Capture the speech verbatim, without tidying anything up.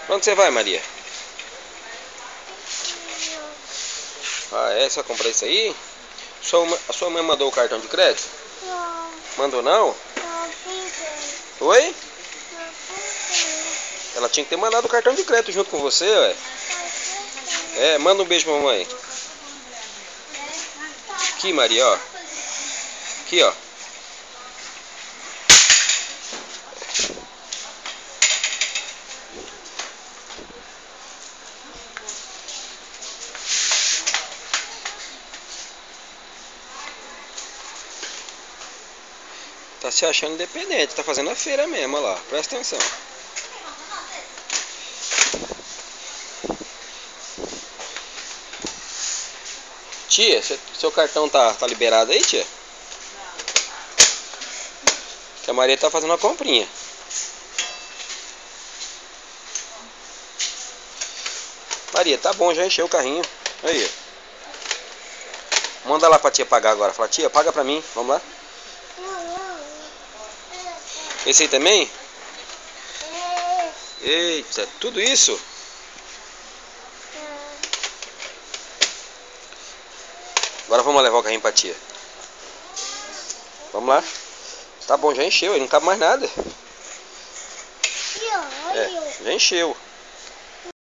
Pra onde você vai, Maria? Ah, é? Você vai comprar isso aí? Sua, ma- a sua mãe mandou o cartão de crédito? Não, Mandou não? não pintei. Oi? Não pintei. Ela tinha que ter mandado o cartão de crédito junto com você, ué. É, manda um beijo pra mamãe. Aqui, Maria, ó. Aqui, ó. Tá se achando independente, tá fazendo a feira mesmo, olha lá. Presta atenção. Tia, cê- seu cartão tá, tá liberado aí, tia? Que a Maria tá fazendo uma comprinha. Maria, tá bom, já encheu o carrinho. Aí, manda lá pra tia pagar agora. Fala, tia, paga pra mim. Vamos lá. Esse aí também? Eita, tudo isso? Agora vamos levar o carrinho pra tia. Vamos lá. Tá bom, já encheu, aí não cabe mais nada. É, já encheu.